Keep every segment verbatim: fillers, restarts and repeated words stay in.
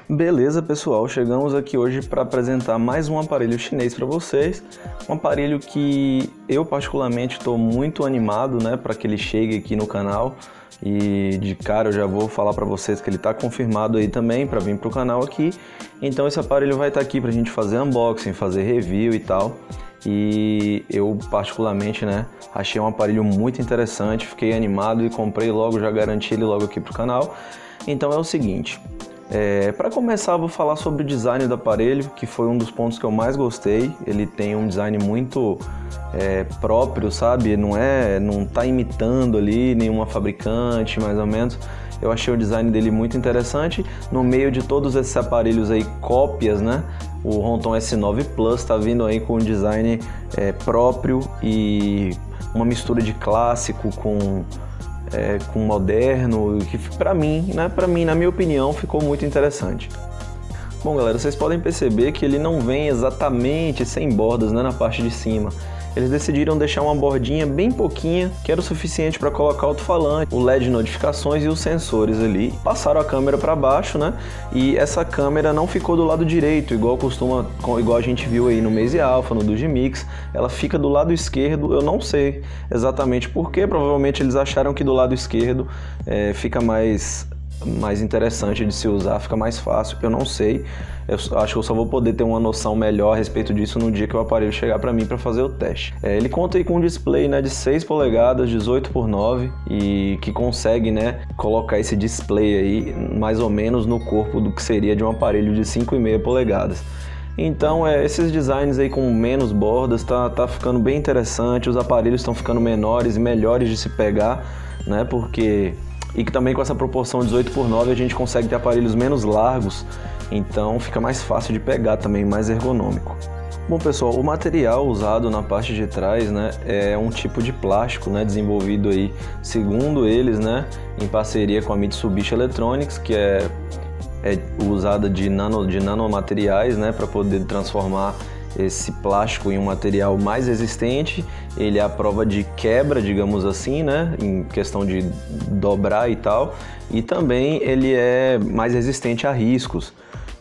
Beleza, pessoal, chegamos aqui hoje para apresentar mais um aparelho chinês para vocês, um aparelho que eu particularmente estou muito animado, né, para que ele chegue aqui no canal. E de cara eu já vou falar para vocês que ele está confirmado aí também para vir para o canal aqui. Então esse aparelho vai estar aqui para a gente fazer unboxing, fazer review e tal. E eu particularmente, né, achei um aparelho muito interessante, fiquei animado e comprei logo, já garanti ele logo aqui para o canal. Então é o seguinte, é, para começar eu vou falar sobre o design do aparelho, que foi um dos pontos que eu mais gostei. Ele tem um design muito é, próprio, sabe? Não é, não tá imitando ali nenhuma fabricante, mais ou menos. Eu achei o design dele muito interessante. No meio de todos esses aparelhos aí, cópias, né? O Ronton S nove Plus tá vindo aí com um design é, próprio e uma mistura de clássico com É, com moderno, que para mim, né, para mim, na minha opinião, ficou muito interessante. Bom, galera, vocês podem perceber que ele não vem exatamente sem bordas, né, na parte de cima. Eles decidiram deixar uma bordinha bem pouquinha, que era o suficiente para colocar o alto-falante, o L E D de notificações e os sensores ali. Passaram a câmera para baixo, né? E essa câmera não ficou do lado direito, igual costuma, igual a gente viu aí no Meize Alpha, no Dugimix. Ela fica do lado esquerdo. Eu não sei exatamente por quê. Provavelmente eles acharam que do lado esquerdo é, fica mais mais interessante de se usar, fica mais fácil, eu não sei. Eu acho que eu só vou poder ter uma noção melhor a respeito disso no dia que o aparelho chegar para mim para fazer o teste. É, ele conta aí com um display, né, de seis polegadas, dezoito por nove, e que consegue, né, colocar esse display aí mais ou menos no corpo do que seria de um aparelho de cinco e meia polegadas. Então, é, esses designs aí com menos bordas tá, tá ficando bem interessante, os aparelhos estão ficando menores e melhores de se pegar, né, porque... E que também com essa proporção dezoito por nove a gente consegue ter aparelhos menos largos, então fica mais fácil de pegar também, mais ergonômico. Bom, pessoal, o material usado na parte de trás, né, é um tipo de plástico, né, desenvolvido aí, segundo eles, né, em parceria com a Mitsubishi Electronics, que é, é usada de, nano, de nanomateriais, né, para poder transformar esse plástico em um material mais resistente. Ele é a prova de quebra, digamos assim, né, em questão de dobrar e tal, e também ele é mais resistente a riscos.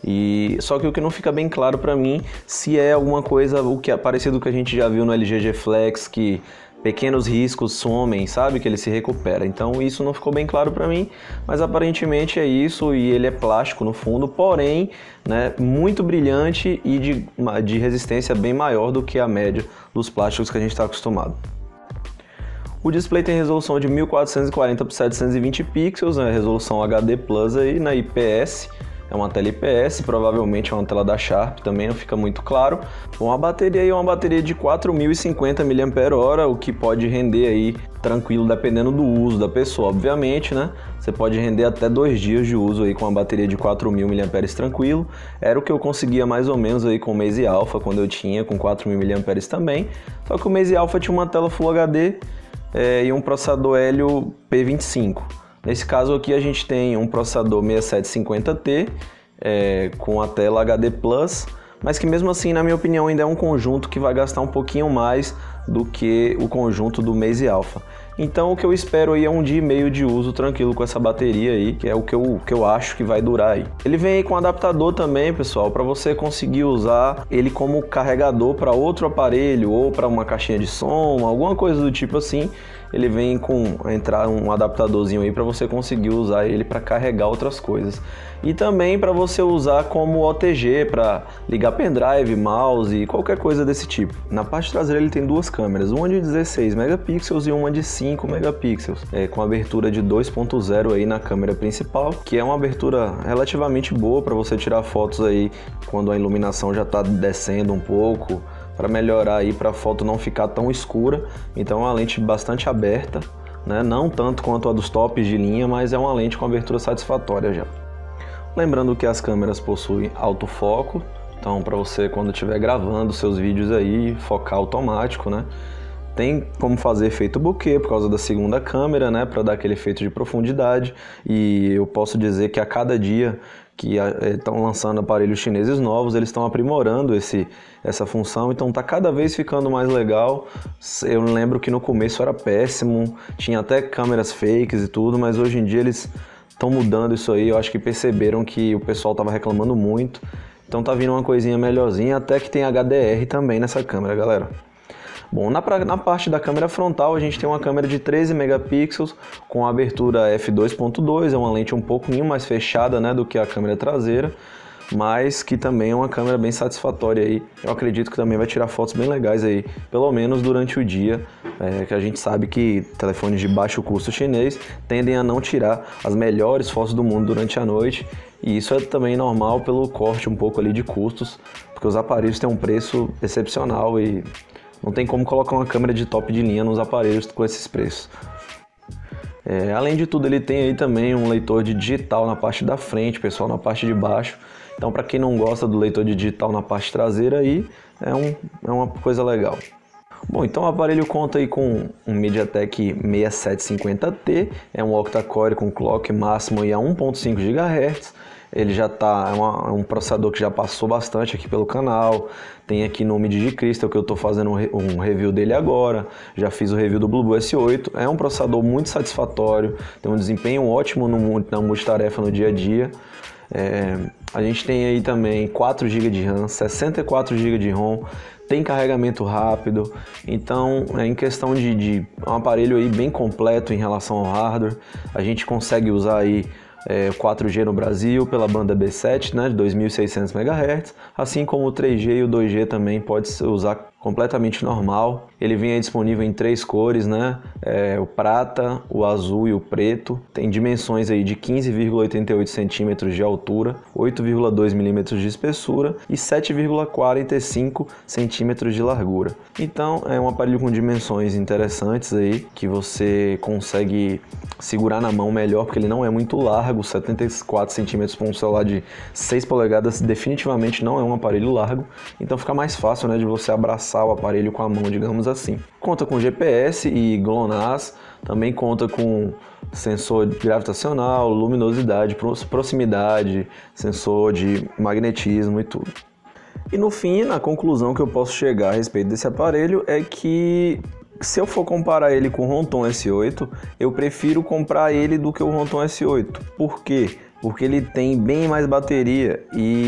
E só que o que não fica bem claro para mim se é alguma coisa o que é parecido com o que a gente já viu no L G G Flex, que pequenos riscos somem, sabe, que ele se recupera. Então isso não ficou bem claro para mim, mas aparentemente é isso, e ele é plástico no fundo, porém, né, muito brilhante e de, de resistência bem maior do que a média dos plásticos que a gente está acostumado. O display tem resolução de mil quatrocentos e quarenta por setecentos e vinte pixels, né, resolução H D Plus aí na I P S. É uma tela I P S, provavelmente é uma tela da Sharp, também não fica muito claro. Bom, a bateria aí é uma bateria de quatro mil e cinquenta miliampères-hora, o que pode render aí tranquilo, dependendo do uso da pessoa, obviamente, né? Você pode render até dois dias de uso aí com uma bateria de quatro mil miliampères tranquilo. Era o que eu conseguia mais ou menos aí com o Meize Alpha, quando eu tinha com quatro mil miliampères também. Só que o Meize Alpha tinha uma tela Full H D é, e um processador Helio P vinte e cinco. Nesse caso aqui a gente tem um processador sessenta e sete cinquenta T é, com a tela H D Plus, mas que mesmo assim, na minha opinião, ainda é um conjunto que vai gastar um pouquinho mais do que o conjunto do Meize Alpha. Então o que eu espero aí é um dia e meio de uso tranquilo com essa bateria aí, que é o que eu, que eu acho que vai durar aí. Ele vem aí com adaptador também, pessoal, para você conseguir usar ele como carregador para outro aparelho ou para uma caixinha de som, alguma coisa do tipo assim. Ele vem com entrar um adaptadorzinho aí para você conseguir usar ele para carregar outras coisas. E também para você usar como O T G, para ligar pendrive, mouse e qualquer coisa desse tipo. Na parte traseira ele tem duas câmeras, uma de dezesseis megapixels e uma de cinco megapixels, é, com abertura de dois ponto zero aí na câmera principal, que é uma abertura relativamente boa para você tirar fotos aí quando a iluminação já está descendo um pouco, para melhorar aí, para a foto não ficar tão escura. Então é uma lente bastante aberta, né? Não tanto quanto a dos tops de linha, mas é uma lente com abertura satisfatória já. Lembrando que as câmeras possuem autofoco, então para você quando estiver gravando seus vídeos aí, focar automático, né? Tem como fazer efeito bokeh por causa da segunda câmera, né, para dar aquele efeito de profundidade. E eu posso dizer que a cada dia que estão lançando aparelhos chineses novos, eles estão aprimorando esse, essa função, então está cada vez ficando mais legal. Eu lembro que no começo era péssimo, tinha até câmeras fakes e tudo, mas hoje em dia eles estão mudando isso aí, eu acho que perceberam que o pessoal estava reclamando muito, então tá vindo uma coisinha melhorzinha, até que tem H D R também nessa câmera, galera. Bom, na, na parte da câmera frontal a gente tem uma câmera de treze megapixels com abertura f dois ponto dois, é uma lente um pouquinho mais fechada, né, do que a câmera traseira, mas que também é uma câmera bem satisfatória aí. Eu acredito que também vai tirar fotos bem legais aí, pelo menos durante o dia, é, que a gente sabe que telefones de baixo custo chinês tendem a não tirar as melhores fotos do mundo durante a noite, e isso é também normal pelo corte um pouco ali de custos, porque os aparelhos têm um preço excepcional e não tem como colocar uma câmera de top de linha nos aparelhos com esses preços. É, além de tudo, ele tem aí também um leitor de digital na parte da frente, pessoal, na parte de baixo. Então, para quem não gosta do leitor de digital na parte traseira, aí é, um, é uma coisa legal. Bom, então o aparelho conta aí com um MediaTek sessenta e sete cinquenta T, é um octa-core com clock máximo aí a um ponto cinco gigahertz. Ele já tá, é, uma, é um processador que já passou bastante aqui pelo canal. Tem aqui no MediaCrystal que eu estou fazendo um, um review dele agora. Já fiz o review do BlueBoo S oito. É um processador muito satisfatório, tem um desempenho ótimo no, na multitarefa no dia a dia. É, a gente tem aí também quatro gigas de RAM, sessenta e quatro gigas de ROM, tem carregamento rápido, então é em questão de, de um aparelho aí bem completo em relação ao hardware. A gente consegue usar aí é, quatro G no Brasil pela banda B sete, né, de dois mil e seiscentos megahertz, assim como o três G e o dois G também pode ser usar completamente normal. Ele vem aí disponível em três cores, né? É, o prata, o azul e o preto. Tem dimensões aí de quinze vírgula oitenta e oito centímetros de altura, oito vírgula dois milímetros de espessura e sete vírgula quarenta e cinco centímetros de largura. Então é um aparelho com dimensões interessantes aí, que você consegue segurar na mão melhor, porque ele não é muito largo. Setenta e quatro centímetros para um celular de seis polegadas definitivamente não é um aparelho largo, então fica mais fácil, né, de você abraçar o aparelho com a mão, digamos assim. Conta com G P S e GLONASS, também conta com sensor gravitacional, luminosidade, proximidade, sensor de magnetismo e tudo. E no fim, na conclusão que eu posso chegar a respeito desse aparelho é que, se eu for comparar ele com o Honton S oito, eu prefiro comprar ele do que o Honton S oito. Por quê? Porque ele tem bem mais bateria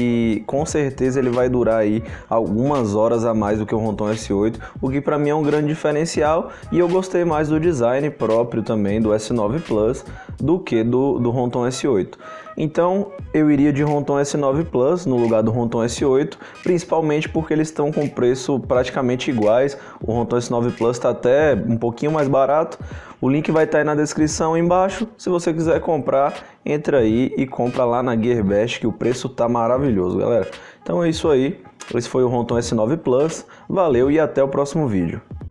e com certeza ele vai durar aí algumas horas a mais do que o Honton S oito, o que para mim é um grande diferencial, e eu gostei mais do design próprio também do S nove Plus do que do, do Honton S oito. Então eu iria de Honton S nove Plus no lugar do Honton S oito, principalmente porque eles estão com preço praticamente iguais. O Honton S nove Plus está até um pouquinho mais barato. O link vai estar aí na descrição embaixo. Se você quiser comprar, entra aí e compra lá na Gearbest, que o preço tá maravilhoso, galera. Então é isso aí. Esse foi o Honton S nove Plus. Valeu e até o próximo vídeo.